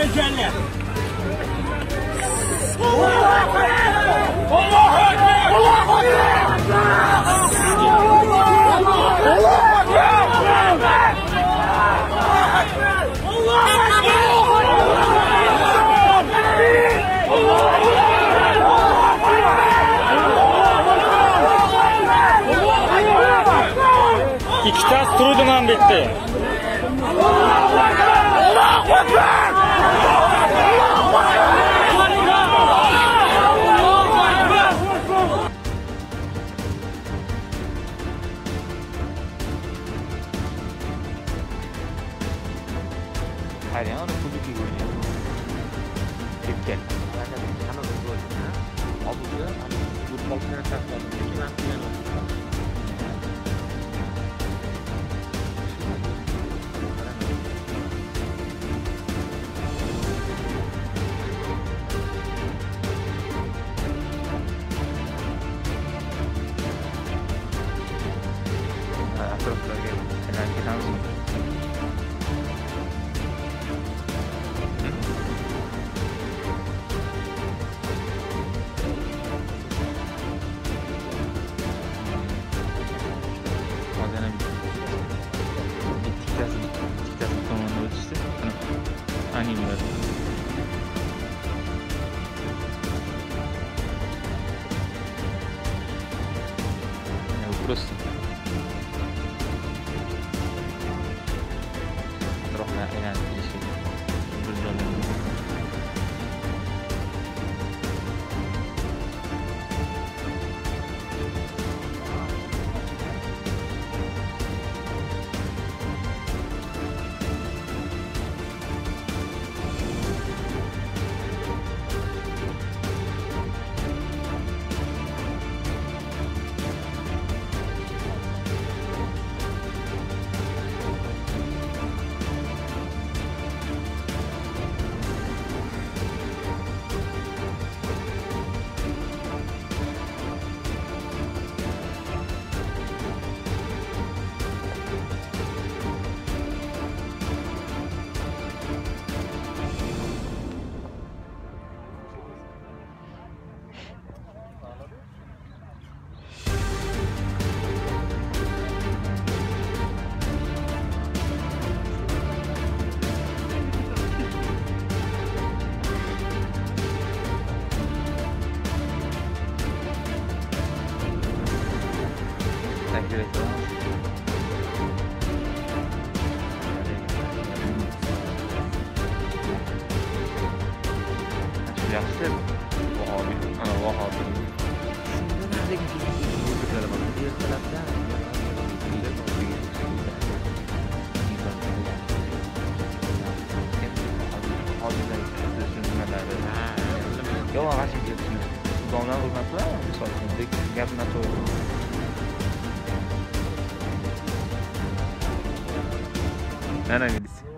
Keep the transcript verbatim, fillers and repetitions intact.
ekanlar. Allohu akbar! Allohu akbar! Allohu ikkitasi turuvdim ham bitta. Allohu akbar! Allohu akbar! Hayır, onu kuduki görüyor. Dikkat. Arkadaşlar kanal uzun. Abuja, bu kalkana takladım. İki nakliyen oldu. Atroflarga aylantiramiz. Animlar. Ya просто. Рухна aylanib kelishi. Bir joydan. Takdir ediyorum. Yaxshi. Vahobiy. Ana vahobiy. Shundan o'zing bu yerda tarafdan Yo, g'ashim ketishni. Domlar hurmatlar, misol uchun, gapni to'g'ri. Ana, bilasiz.